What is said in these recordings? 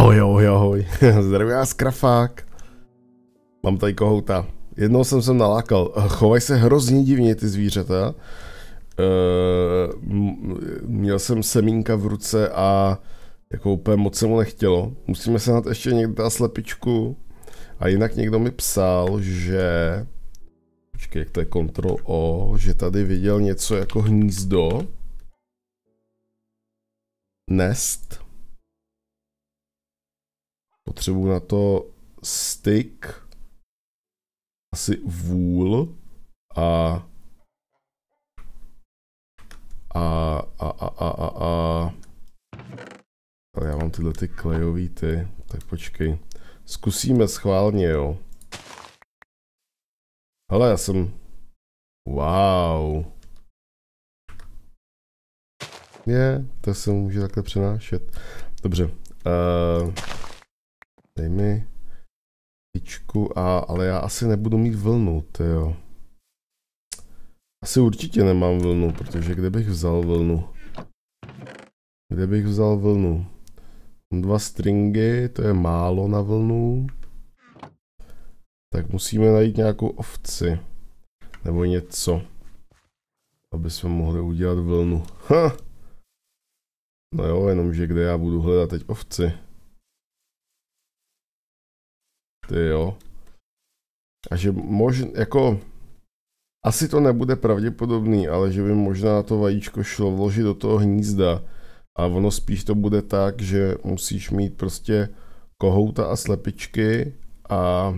Ahoj, ahoj, ahoj. Zdravím vás, Krafák. Mám tady kohouta. Jednou jsem se nalákal. Chovají se hrozně divně ty zvířata. Měl jsem semínka v ruce a jako úplně moc se mu nechtělo. Musíme se nad ještě někde dát slepičku. A jinak někdo mi psal, že... Počkej, jak to je Ctrl O, že tady viděl něco jako hnízdo. Nest. Potřebuji na to stick, asi vůl a ale já mám tyhle ty klejový ty, tak počkej. Zkusíme schválně, jo. Hele, já jsem... Wow. To se může takhle přenášet. Dobře. Dej mi tyčku ale já asi nebudu mít vlnu, tyjo. Asi určitě nemám vlnu, protože kde bych vzal vlnu? Kde bych vzal vlnu? 2 stringy, to je málo na vlnu. Tak musíme najít nějakou ovci. Nebo něco. Aby jsme mohli udělat vlnu. Ha! No jo, jenomže kde já budu hledat teď ovci? Ty jo. A že možná, jako... Asi to nebude pravděpodobný, ale že by možná to vajíčko šlo vložit do toho hnízda. A ono spíš to bude tak, že musíš mít prostě kohouta a slepičky a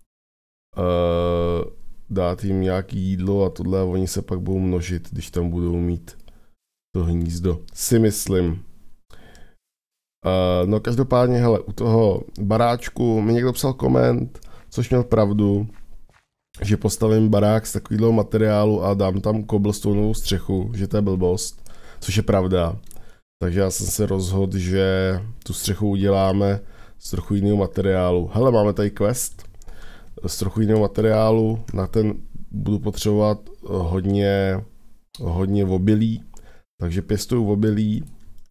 dát jim nějaký jídlo a tohle a oni se pak budou množit, když tam budou mít to hnízdo. Si myslím. No každopádně, hele, u toho baráčku mi někdo psal koment, což měl pravdu, že postavím barák z takového materiálu a dám tam cobblestoneovou střechu, že to je blbost, což je pravda. Takže já jsem se rozhodl, že tu střechu uděláme z trochu jiného materiálu. Hele, máme tady quest z trochu jiného materiálu, na ten budu potřebovat hodně obilí, takže pěstuju obilí.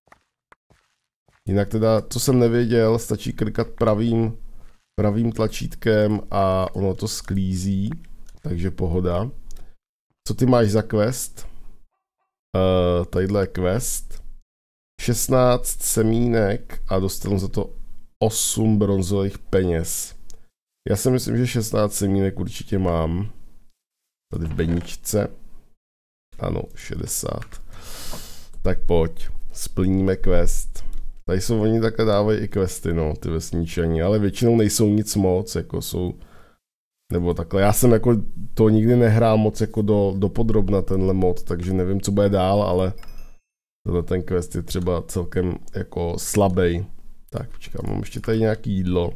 Jinak teda, co jsem nevěděl, stačí klikat pravým tlačítkem a ono to sklízí, takže pohoda. Co ty máš za quest? Tadyhle je quest. 16 semínek a dostanu za to 8 bronzových peněz. Já si myslím, že 16 semínek určitě mám. Tady v bedničce. Ano, 60. Tak pojď, splníme quest. Tady jsou oni takhle dávají i questy, no, ty vesničani, ale většinou nejsou nic moc, jako jsou, nebo takhle. Já jsem jako to nikdy nehrál moc jako do podrobna tenhle mod, takže nevím, co bude dál, ale tenhle ten quest je třeba celkem jako slabý. Tak, počkám, mám ještě tady nějaký jídlo.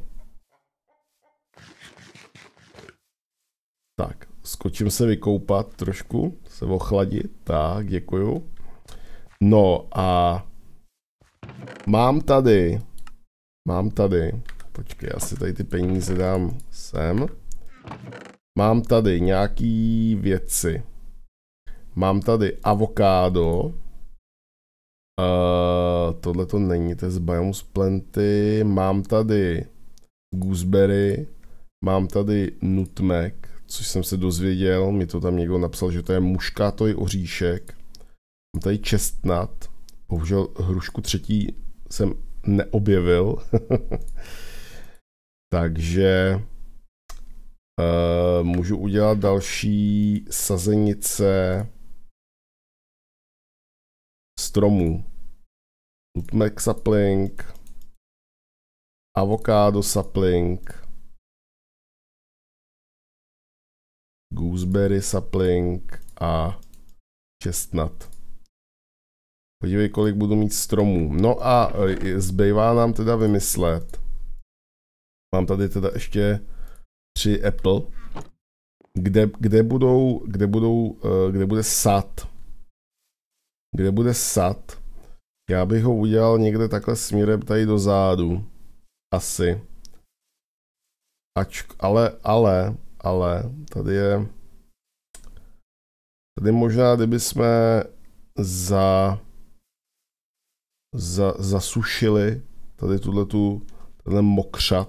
Tak, skočím se vykoupat trošku, se ochladit, tak, děkuju. No a mám tady, počkej, já si tady ty peníze dám sem. Mám tady nějaký věci. Mám tady avokádo. Tohle to není, to je z Biomus Plenty. Mám tady gooseberry. Mám tady nutmeg, což jsem se dozvěděl. Mi to tam někdo napsal, že to je muškátový oříšek. Mám tady chestnut. Bohužel hrušku třetí jsem neobjevil. Takže můžu udělat další sazenice stromů. Nutmeg sapling, avokado sapling, gooseberry sapling a chestnut. Podívej, kolik budu mít stromů. No a zbývá nám teda vymyslet. Mám tady teda ještě 3 apple. Kde bude sad? Kde bude sad? Já bych ho udělal někde takhle směrem tady do zádu. Asi. Ale tady je... Tady možná, kdyby jsme zasušili tady tenhle mokřat.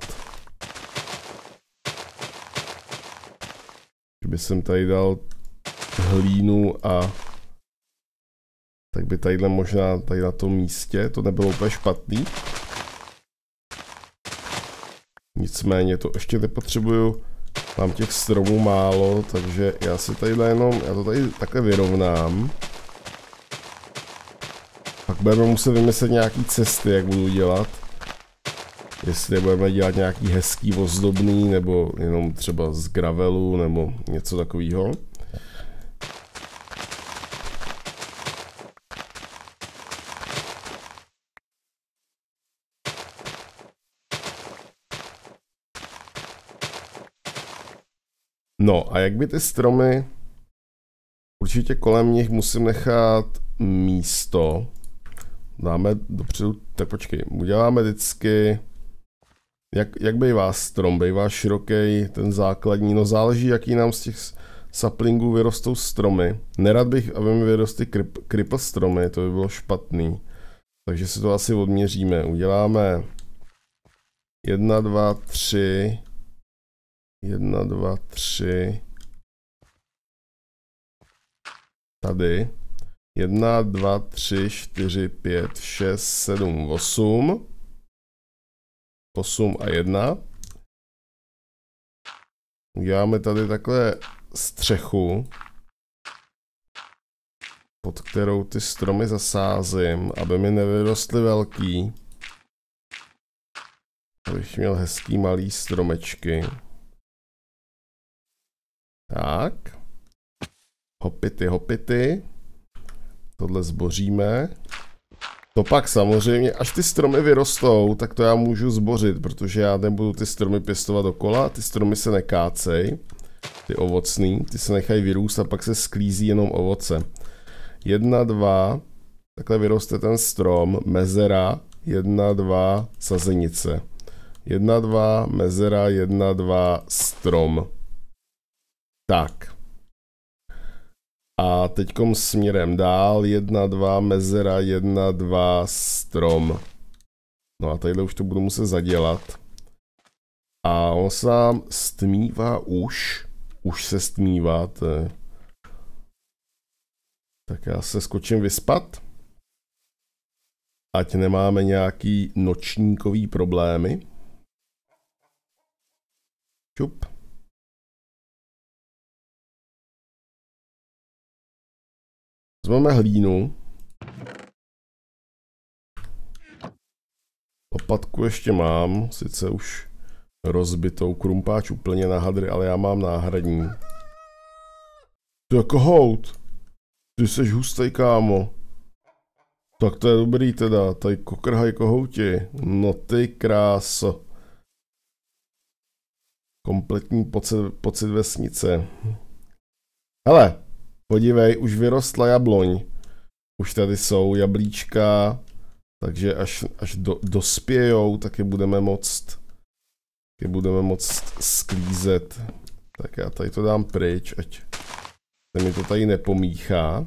Kdyby jsem tady dal hlínu a tak by tadyhle možná tady na tom místě to nebylo úplně špatný. Nicméně to ještě nepotřebuju. Mám těch stromů málo, takže já si tadyhle jenom, já to tady takhle vyrovnám. Pak budeme muset vymyslet nějaký cesty, jak budu dělat. Jestli budeme dělat nějaký hezký, ozdobný, nebo jenom třeba z gravelu, nebo něco takového. No a jak by ty stromy, určitě kolem nich musím nechat místo. Dáme dopředu, tak počkej, uděláme vždycky, jak bývá strom, bývá široký, ten základní, no záleží, jaký nám z těch saplingů vyrostou stromy. Nerad bych, aby mi vyrostly cripple stromy, to by bylo špatný. Takže si to asi odměříme, uděláme 1, 2, 3, 1, 2, 3, tady, 1, 2, 3, 4, 5, 6, 7, 8, 8 a 1. Uděláme tady takhle střechu, pod kterou ty stromy zasázím, aby mi nevyrostly velký. Abych měl hezký malý stromečky. Tak. Hopity, hopity. Tohle zboříme. To pak samozřejmě, až ty stromy vyrostou, tak to já můžu zbořit, protože já nebudu ty stromy pěstovat dokola, ty stromy se nekácej, ty ovocný, ty se nechají vyrůst a pak se sklízí jenom ovoce. 1, 2, takhle vyroste ten strom, mezera, 1, 2, sazenice. 1, 2, mezera, 1, 2, strom. Tak. A teďkom směrem dál, 1, 2, mezera, 1, 2, strom. No a tadyhle už to budu muset zadělat. A on se nám stmívá už se stmívá. Tak já se skočím vyspat. Ať nemáme nějaký nočníkový problémy. Čup. Vezmeme hlínu. Lopatku ještě mám, sice už rozbitou, krumpáč úplně na hadry, ale já mám náhradní. To je kohout. Ty seš hustej, kámo. Tak to je dobrý teda, tady kokrhaj kohouti. No ty kráso. Kompletní pocit vesnice. Hele, podívej, už vyrostla jabloň. Už tady jsou jablíčka, takže až dospějou, tak je budeme moct sklízet. Tak já tady to dám pryč, ať se mi to tady nepomíchá.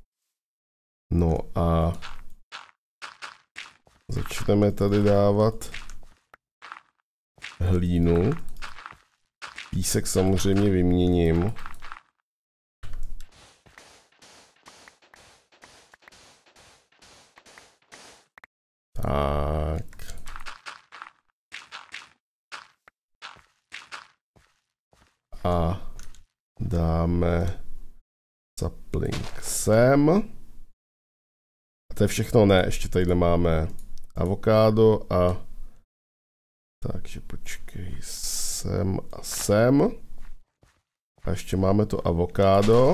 No a začneme tady dávat hlínu. Písek samozřejmě vyměním. Tak. A dáme sapling sem. A to je všechno, ne, ještě tady máme avokádo a takže počkej, sem a sem. A ještě máme to avokádo.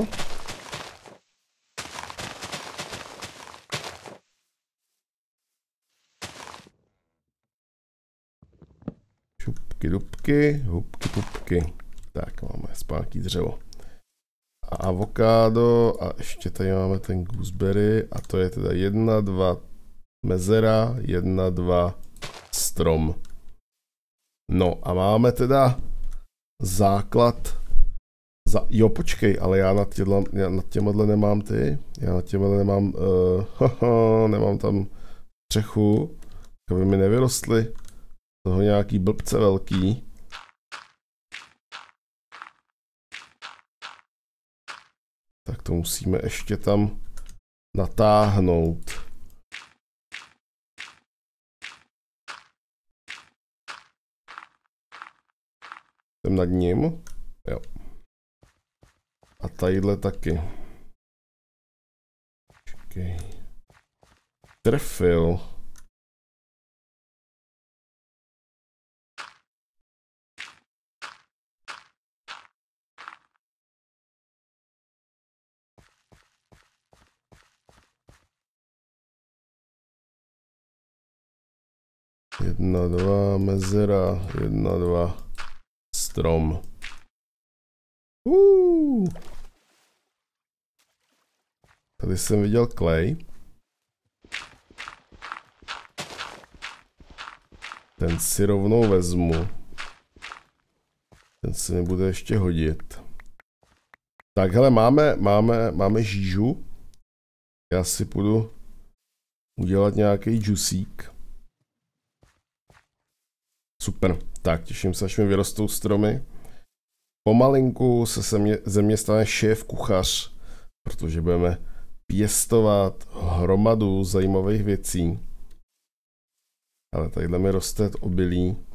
Šupky, dubky, hubky, pupky. Tak, máme spánky dřevo. A avokádo a ještě tady máme ten gooseberry a to je teda 1, 2 mezera, 1, 2 strom. No a máme teda základ. Jo, počkej, ale já nad těmhle nemám ty. Já nad těmhle nemám, nemám tam střechu, aby mi nevyrostly toho nějaký blbce velký. Tak to musíme ještě tam natáhnout. Jsem nad ním. Jo. A tadyhle taky. Počkej. Trefil. Jedna, dva, mezera, jedna, dva, strom. Tady jsem viděl klej. Ten si rovnou vezmu. Ten se mi bude ještě hodit. Tak hele, máme žížu. Já si půjdu udělat nějaký džusík. Super, tak těším se, až mi vyrostou stromy. Pomalinku se ze mě stane šéf kuchař, protože budeme pěstovat hromadu zajímavých věcí. Ale tadyhle mi roste obilí.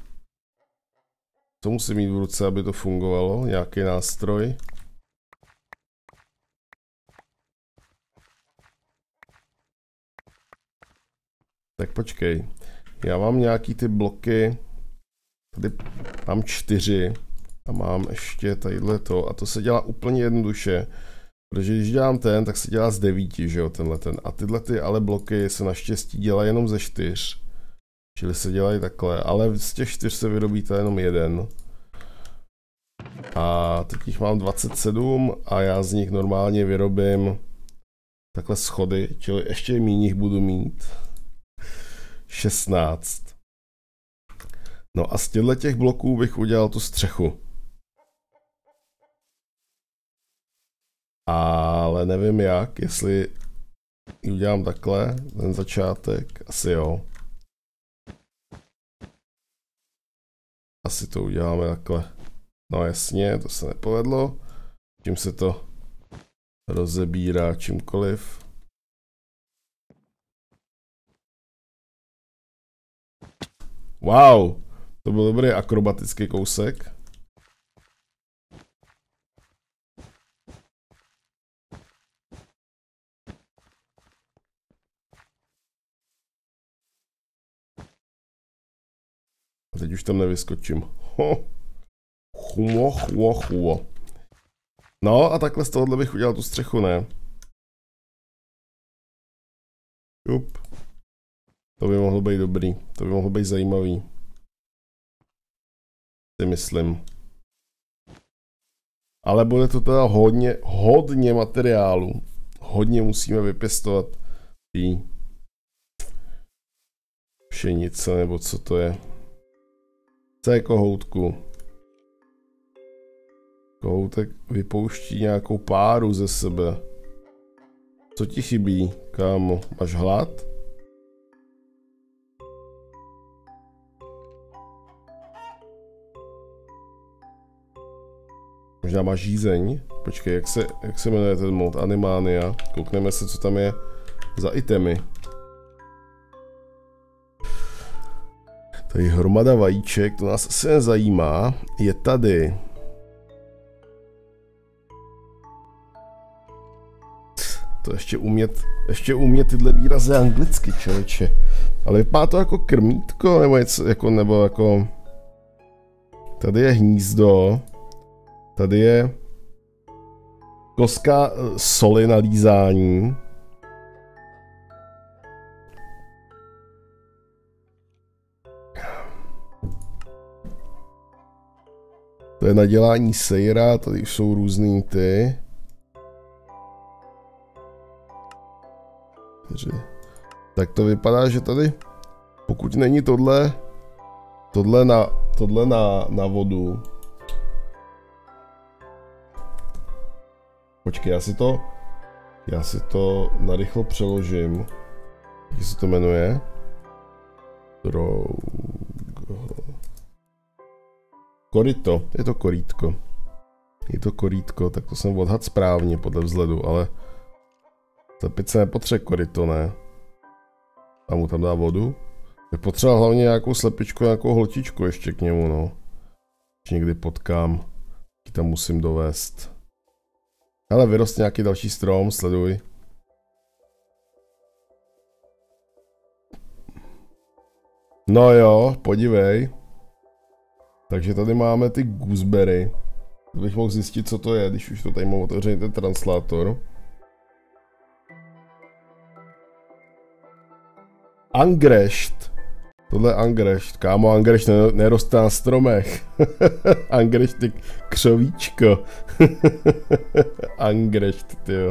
Co musím mít v ruce, aby to fungovalo? Nějaký nástroj? Tak počkej. Já mám nějaký ty bloky. Tady mám 4. A mám ještě tadyhle to. A to se dělá úplně jednoduše. Protože když dělám ten, tak se dělá z 9, že jo, tenhle ten. A tyhle ty ale bloky se naštěstí dělají jenom ze 4. Čili se dělají takhle. Ale z těch 4 se vyrobí jenom jeden. A teď jich mám 27 a já z nich normálně vyrobím takhle schody. Čili ještě méně jich budu mít. 16. No a z těch bloků bych udělal tu střechu. Ale nevím jak, jestli ji udělám takhle, ten začátek, asi jo. Asi to uděláme takhle. No jasně, to se nepovedlo. Tím se to rozebírá čímkoliv. Wow, to byl dobrý akrobatický kousek. A teď už tam nevyskočím. Chuo. No a takhle z tohohle bych udělal tu střechu, ne? Jup. To by mohlo být dobrý. To by mohlo být zajímavý. Si myslím. Ale bude to teda hodně materiálu. Hodně musíme vypěstovat tý pšenice, nebo co to je. Co je kohoutku? Kohoutek vypouští nějakou páru ze sebe. Co ti chybí, kámo? Máš hlad? Možná máš žízeň? Počkej, jak se jmenuje ten mod? Animania. Koukneme se, co tam je za itemy. Tady hromada vajíček, to nás asi nezajímá. Je tady. To ještě umět tyhle výrazy anglicky, člověče. Ale vypadá to jako krmítko, nebo něco, jako... Tady je hnízdo. Tady je koska soli na lízání. To je na dělání sejra, tady už jsou různý ty. Tak to vypadá, že tady, pokud není tohle na vodu. Počkej, já si to narychlo přeložím. Jak se to jmenuje? Droug. Koryto, je to korítko. Je to korítko, tak to jsem odhad správně podle vzhledu, ale slepice se nepotřebuje koryto, ne? A mu tam dá vodu. Je potřeba hlavně nějakou slepičku, nějakou holčičku ještě k němu, no. Když někdy potkám, ji tam musím dovést. Ale vyrost nějaký další strom, sleduj. No jo, podívej. Takže tady máme ty gooseberry. Bych mohl zjistit, co to je, když už to tady mám otevřený ten translátor. Angrešt. Tohle je angrešt. Kámo, angrešt neroste na stromech. Angrešt je křovíčko. Angrešt, tyjo.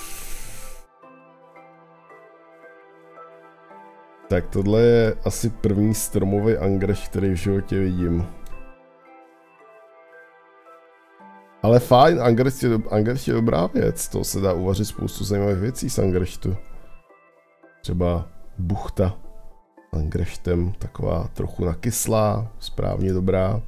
Tak tohle je asi první stromový angrešt, který v životě vidím. Ale fajn, angrešt je dobrá věc, to se dá uvařit spoustu zajímavých věcí z angreštu. Třeba buchta s angreštem, taková trochu nakyslá, správně dobrá.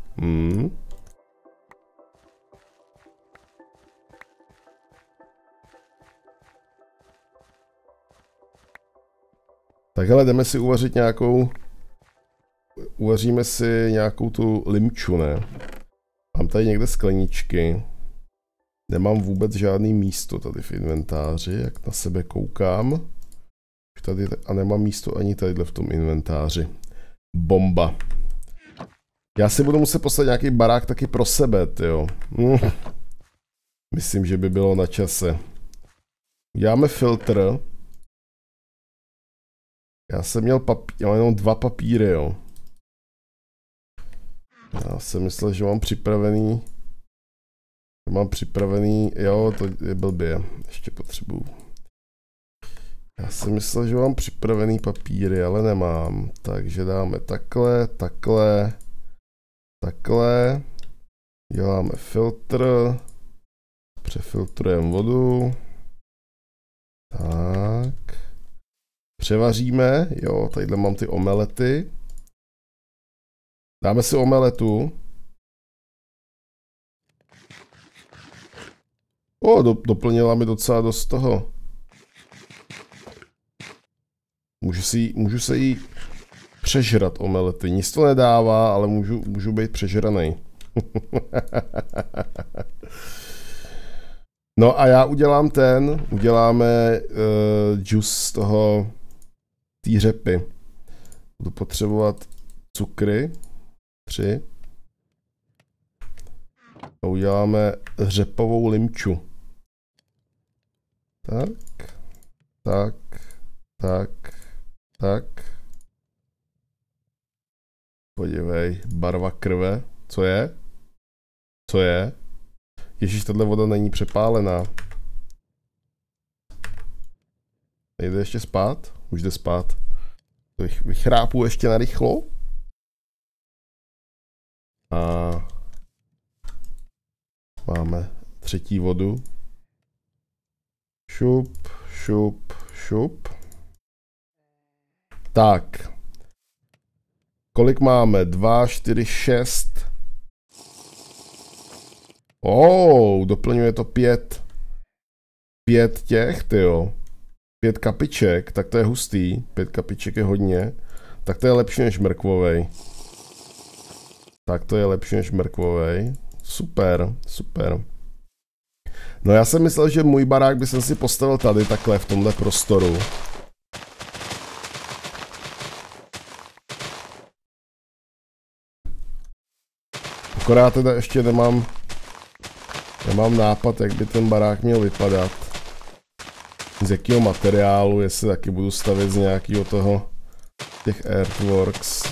Tak hele, jdeme si uvařit nějakou, uvaříme si nějakou tu limču, ne? Mám tady někde skleničky. Nemám vůbec žádný místo tady v inventáři, jak na sebe koukám. Už tady, a nemám místo ani tadyhle v tom inventáři. Bomba. Já si budu muset postavit nějaký barák taky pro sebe, tyjo. Myslím, že by bylo na čase. Uděláme filtr. Já jsem měl jenom 2 papíry, jo. Já jsem myslel, že mám připravený, jo, to je blbě, ještě potřebuju. Já jsem myslel, že mám připravený papíry, ale nemám, takže dáme takhle, takhle, takhle, děláme filtr, přefiltrujeme vodu, tak, převaříme, jo, tadyhle mám ty omelety. Dáme si omeletu. Doplnila mi docela dost toho. Můžu se jí přežrat omelety. Nic to nedává, ale můžu být přežranej. No a já uděláme džus z toho, té řepy. Budu potřebovat cukry. 3. A uděláme řepovou limču. Tak. Podívej, barva krve. Co je? Co je? Ježíš, tahle voda není přepálená. Nejde ještě spát? Už jde spát. Vychrápu ještě narychlo. A máme 3. vodu. Šup, šup, šup. Tak. Kolik máme? 2, 4, 6. Doplňuje to 5. 5 těch, tyjo. 5 kapiček, tak to je hustý. 5 kapiček je hodně. Tak to je lepší než mrkvovej. Super, super. No já jsem myslel, že můj barák by jsem si postavil tady takhle v tomhle prostoru. Akorát teda ještě nemám nápad, jak by ten barák měl vypadat. Z jakého materiálu, jestli taky budu stavět z nějakého toho, těch earthworks.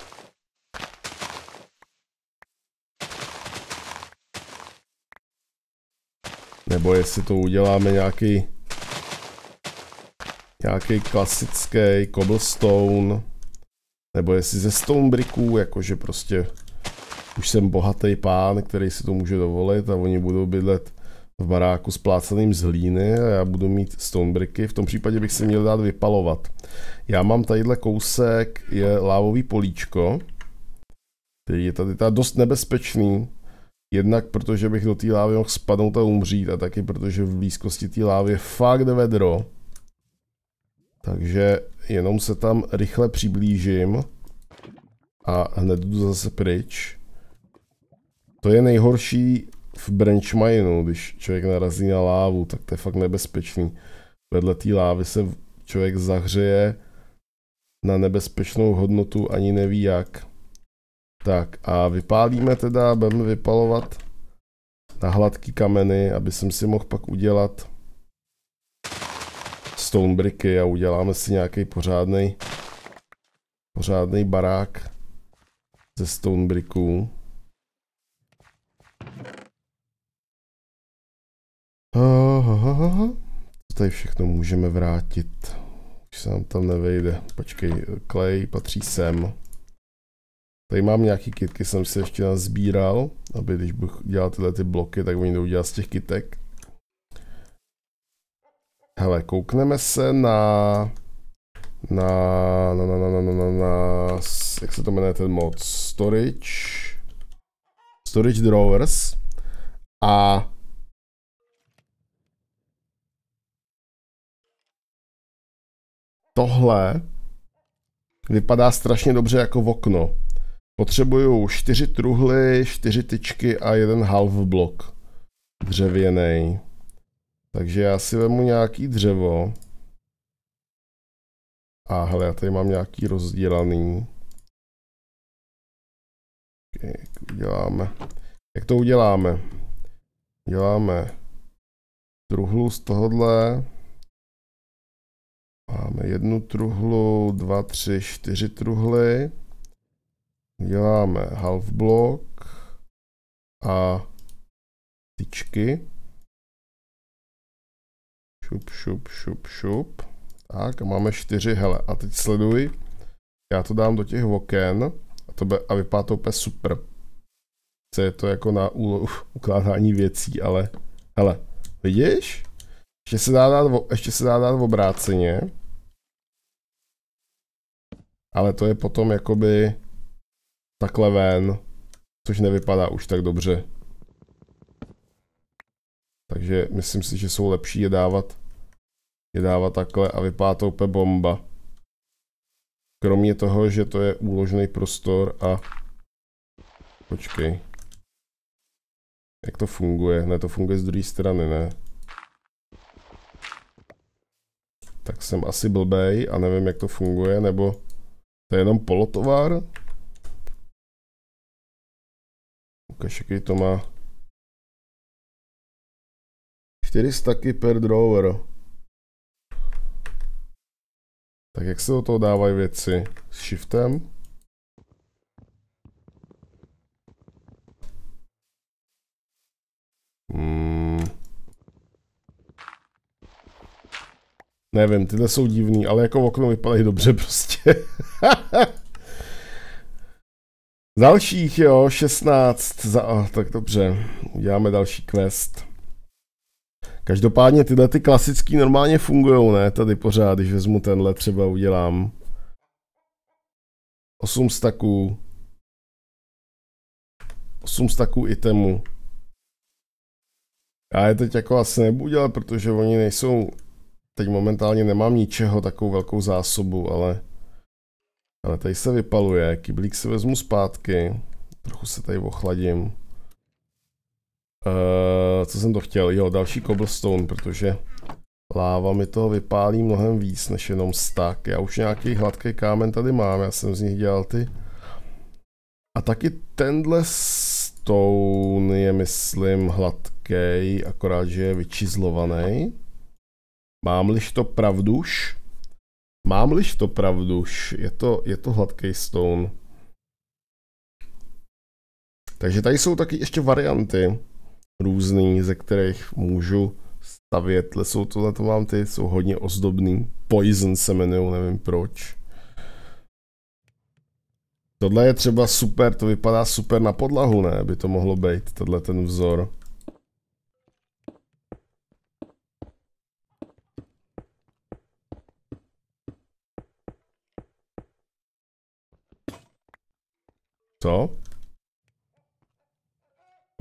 Nebo jestli to uděláme nějaký klasický cobblestone. Nebo jestli ze stone bricků, jakože prostě už jsem bohatý pán, který si to může dovolit a oni budou bydlet v baráku splácaným z hlíny a já budu mít stone bricky. V tom případě bych si měl dát vypalovat. Já mám tadyhle kousek, je lávový políčko. který je tady dost nebezpečný. Jednak protože bych do té lávy mohl spadnout a umřít a taky protože v blízkosti té lávy je fakt vedro. Takže jenom se tam rychle přiblížím a hned jdu zase pryč. To je nejhorší v branch mineu, když člověk narazí na lávu, tak to je fakt nebezpečný. Vedle té lávy se člověk zahřeje na nebezpečnou hodnotu, ani neví jak. Tak a vypálíme teda, budeme vypalovat na hladký kameny, aby jsem si mohl pak udělat stone bricky a uděláme si nějaký pořádný barák ze stone bricků. Co tady všechno můžeme vrátit? Už se nám tam nevejde. Počkej, klej patří sem. Tady mám nějaký kitky, jsem si ještě nazbíral, aby když bych dělal tyhle ty bloky, tak oni jdou dělat z těch kytek. Hele, koukneme se na jak se to jmenuje ten mod? Storage drawers. A tohle vypadá strašně dobře jako v okno. Potřebuju 4 truhly, 4 tyčky a jeden half blok dřevěnej. Takže já si vemu nějaký dřevo. A hele, já tady mám nějaký rozdělaný. Jak to uděláme? Děláme truhlu z tohohle. Máme 1 truhlu, 2, 3, 4 truhly. Děláme half block a tyčky. Šup. Tak a máme 4, hele, a teď sleduj. Já to dám do těch oken a vypadá to úplně super. Co je to jako na ukládání věcí, ale hele, vidíš? Ještě se dá dát obráceně. Ale to je potom jakoby takhle ven, což nevypadá už tak dobře. Takže myslím si, že jsou lepší je dávat takhle a vypadá to úplně bomba. Kromě toho, že to je úložný prostor a počkej. Jak to funguje? Ne, to funguje z druhé strany, ne? Tak jsem asi blbej a nevím, jak to funguje, nebo to je jenom polotovar? Ukaž, jaký to má. 4 stacky per drawer. Tak jak se do toho dávají věci? S shiftem? Nevím, tyhle jsou divný, ale jako v okno vypadají dobře prostě. Dalších, jo, 16. Tak dobře, uděláme další quest. Každopádně tyhle ty klasický normálně fungujou, ne? Tady pořád, když vezmu tenhle, třeba udělám 8 stacků. 8 stacků itemů. Já je teď jako asi nebudu dělat, protože oni nejsou... Teď momentálně nemám ničeho, takovou velkou zásobu, ale tady se vypaluje. Kyblík si vezmu zpátky. Trochu se tady ochladím. Co jsem to chtěl? Jo, další cobblestone, protože láva mi toho vypálí mnohem víc než jenom stack. Já už nějaký hladký kámen tady mám, já jsem z nich dělal ty. A taky tenhle stone je, myslím, hladký, akorát, že je vyčizlovaný. Mám-liž to pravduš? Mám-liž to pravduš? Je to hladký stone. Takže tady jsou taky ještě varianty různý, ze kterých můžu stavět. Tohle to mám ty, jsou hodně ozdobný. Poison se jmenují, nevím proč. Tohle je třeba super, to vypadá super na podlahu, ne? By to mohlo být, tenhle ten vzor. Co?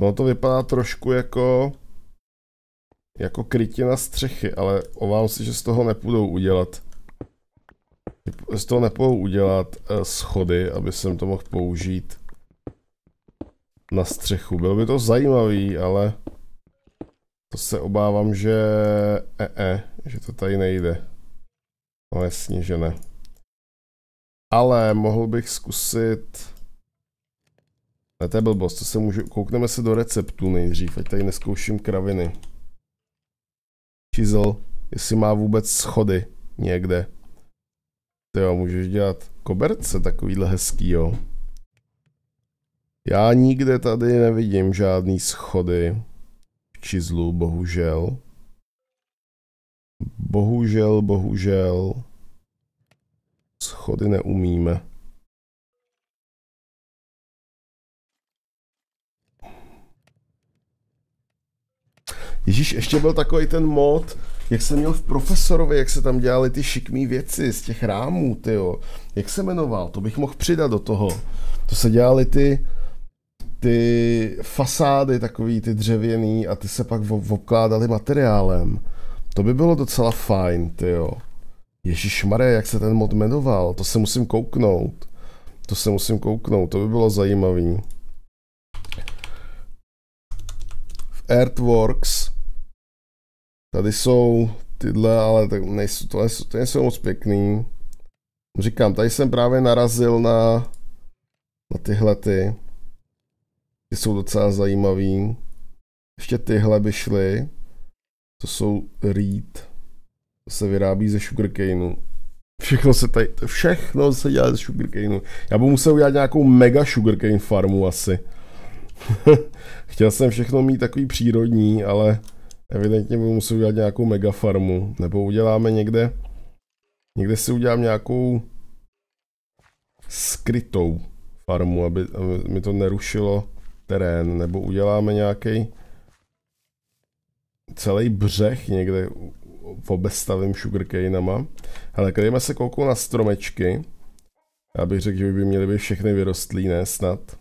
Ono to vypadá trošku jako krytina střechy, ale obávám se, že z toho nepůjdou udělat schody, aby jsem to mohl použít na střechu. Bylo by to zajímavý, ale to se obávám, že to tady nejde. No jasně, že ne. Ale mohl bych zkusit... Ne, to je blbost, to se můžu... Koukneme se do receptu nejdřív, ať tady neskouším kraviny. Chisel, jestli má vůbec schody někde. Jo, můžeš dělat koberce takovýhle hezký, jo. Já nikde tady nevidím žádný schody v Chiselu, bohužel. Bohužel. Schody neumíme. Ježíš, ještě byl takový ten mod, jak jsem měl v Profesorovi, jak se tam dělali ty šikmý věci z těch rámů, tyjo. Jak se jmenoval? To bych mohl přidat do toho. To se dělali ty fasády takový, ty dřevěný a ty se pak obkládaly materiálem. To by bylo docela fajn, tyjo. Ježišmarja, jak se ten mod jmenoval? To se musím kouknout. To by bylo zajímavý. V Earthworks tady jsou tyhle, ale to nejsou moc pěkný. Říkám, tady jsem právě narazil na tyhle ty. Ty jsou docela zajímavý. Ještě tyhle by šly. To jsou reed. To se vyrábí ze sugarcaneu. Všechno se dělá ze sugarcaneu. Já budu musel udělat nějakou mega sugarcane farmu asi. Chtěl jsem všechno mít takový přírodní, ale evidentně budu muset udělat nějakou mega farmu. Nebo uděláme někde si udělám nějakou skrytou farmu, aby mi to nerušilo terén. Nebo uděláme nějaký celý břeh někde obestavím sugarcanama. Hele, když se kouknou na stromečky, já bych řekl, že by měly být všechny vyrostlý, ne snad.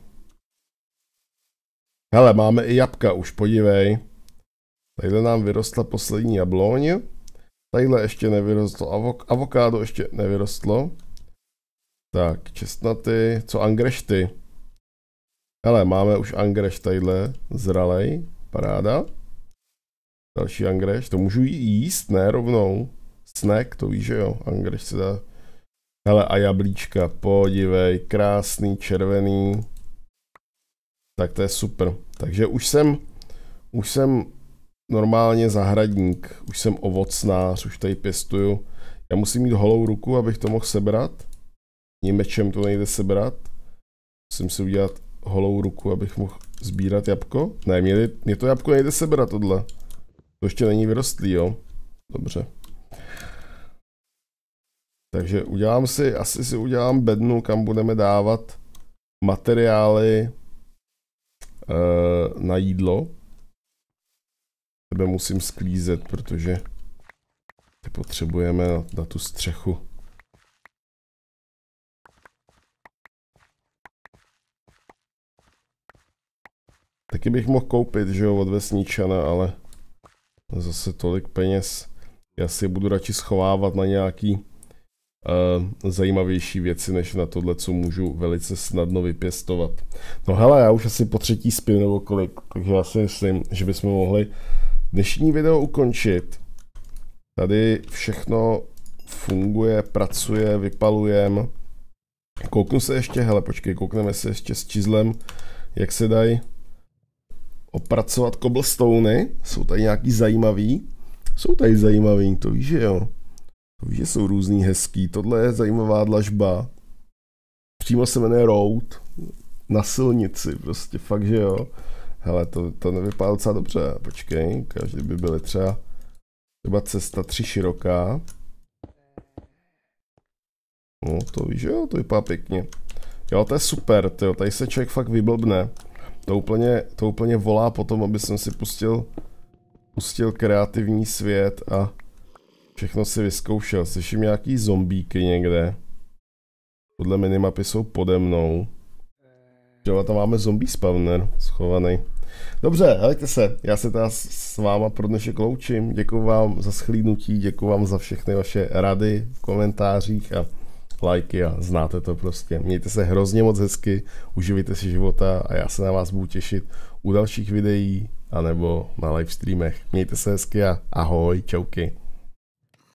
Hele, máme i jabka už, podívej. Tadyhle nám vyrostla poslední jabloň. Tadyhle ještě nevyrostlo, avokádo ještě nevyrostlo. Tak, česnaty, co angrešty? Hele, máme už angreš tadyhle, zralej, paráda. Další angreš, to můžu jíst, ne rovnou. Snack, to víš, že jo, angreš se dá. Hele, a jablíčka, podívej, krásný, červený. Tak to je super. Takže už jsem normálně zahradník, už jsem ovocnář, už tady pěstuju. Já musím mít holou ruku, abych to mohl sebrat. Tím mečem to nejde sebrat. Musím si udělat holou ruku, abych mohl sbírat jabko. Ne, mě to jabko nejde sebrat, tohle. To ještě není vyrostlý, jo. Dobře. Takže asi si udělám bednu, kam budeme dávat materiály na jídlo. Tebe musím sklízet, protože ty potřebujeme na tu střechu. Taky bych mohl koupit, že jo, od vesničana, ale zase tolik peněz. Já si je budu radši schovávat na nějaký zajímavější věci, než na tohle, co můžu velice snadno vypěstovat. No hele, já už asi po třetí spím nebo kolik, takže já si myslím, že bychom mohli dnešní video ukončit. Tady všechno funguje, pracuje, vypalujem. Kouknu se ještě, hele, počkej, koukneme se ještě s Chiselem, jak se dají opracovat cobblestony. Jsou tady nějaký zajímavý? Jsou tady zajímavý, to víš, že jo? To víš, že jsou různý hezký. Tohle je zajímavá dlažba. Přímo se jmenuje Road. Na silnici, prostě fakt, že jo. Hele, to nevypadá docela dobře. Počkej, každý by byly třeba cesta 3 široká. No, to víš, že jo, to vypadá pěkně. Jo, to je super, tyjo, tady se člověk fakt vyblbne. To úplně volá potom, aby jsem si pustil kreativní svět a všechno si vyzkoušel. Slyším nějaký zombíky někde. Podle minimapy jsou pode mnou. Jo, tam máme zombie spawner schovaný. Dobře, hejte se, já se teda s váma pro dnešek loučím, děkuji vám za shlídnutí, děkuji vám za všechny vaše rady v komentářích a lajky a znáte to prostě. Mějte se hrozně moc hezky, uživejte si života a já se na vás budu těšit u dalších videí anebo na live streamech. Mějte se hezky a ahoj, čauky.